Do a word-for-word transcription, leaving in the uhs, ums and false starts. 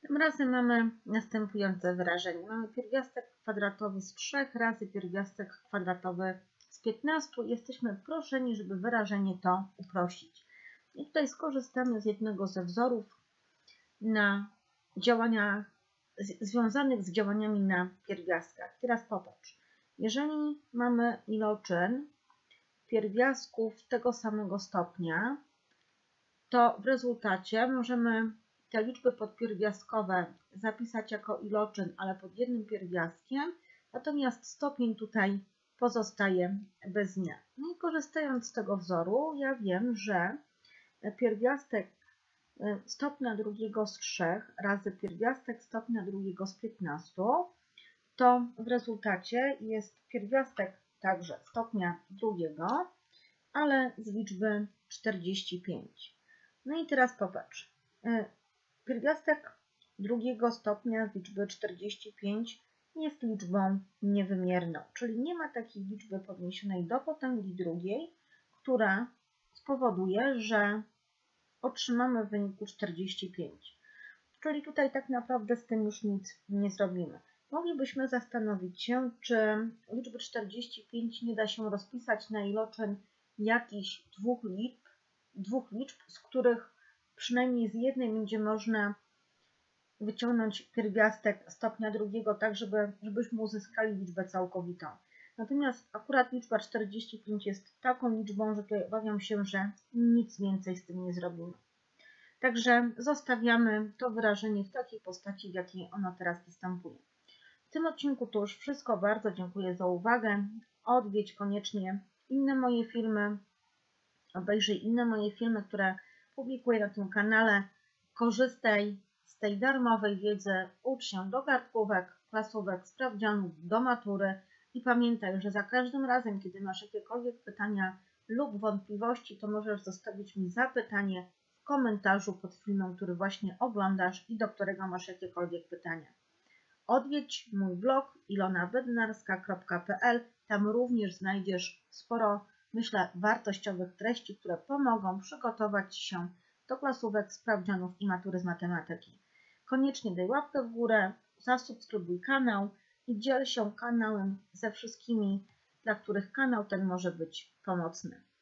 Tym razem mamy następujące wyrażenie. Mamy pierwiastek kwadratowy z trzech razy pierwiastek kwadratowy z piętnastu. Jesteśmy proszeni, żeby wyrażenie to uprościć. I tutaj skorzystamy z jednego ze wzorów na działania związanych z działaniami na pierwiastkach. Teraz popatrz. Jeżeli mamy iloczyn pierwiastków tego samego stopnia, to w rezultacie możemy te liczby podpierwiastkowe zapisać jako iloczyn, ale pod jednym pierwiastkiem, natomiast stopień tutaj pozostaje bez zmian. No i korzystając z tego wzoru, ja wiem, że pierwiastek stopnia drugiego z trzech razy pierwiastek stopnia drugiego z piętnastu, to w rezultacie jest pierwiastek także stopnia drugiego, ale z liczby czterdzieści pięć. No i teraz popatrz. Pierwiastek drugiego stopnia z liczby czterdzieści pięć jest liczbą niewymierną, czyli nie ma takiej liczby podniesionej do potęgi drugiej, która spowoduje, że otrzymamy w wyniku czterdzieści pięć. Czyli tutaj tak naprawdę z tym już nic nie zrobimy. Moglibyśmy zastanowić się, czy liczby czterdzieści pięć nie da się rozpisać na iloczyn jakichś dwóch liczb, dwóch liczb, z których przynajmniej z jednej będzie można wyciągnąć pierwiastek stopnia drugiego, tak żeby, żebyśmy uzyskali liczbę całkowitą. Natomiast akurat liczba czterdzieści pięć jest taką liczbą, że tutaj obawiam się, że nic więcej z tym nie zrobimy. Także zostawiamy to wyrażenie w takiej postaci, w jakiej ono teraz występuje. W tym odcinku to już wszystko. Bardzo dziękuję za uwagę. Odwiedź koniecznie inne moje filmy. Obejrzyj inne moje filmy, które publikuję na tym kanale. Korzystaj z tej darmowej wiedzy. Ucz się do kartkówek, klasówek, sprawdzianów, do matury. I pamiętaj, że za każdym razem, kiedy masz jakiekolwiek pytania lub wątpliwości, to możesz zostawić mi zapytanie w komentarzu pod filmem, który właśnie oglądasz i do którego masz jakiekolwiek pytania. Odwiedź mój blog ilona bednarska kropka p l. Tam również znajdziesz sporo, myślę, wartościowych treści, które pomogą przygotować się do klasówek, sprawdzianów i matury z matematyki. Koniecznie daj łapkę w górę, zasubskrybuj kanał i dziel się kanałem ze wszystkimi, dla których kanał ten może być pomocny.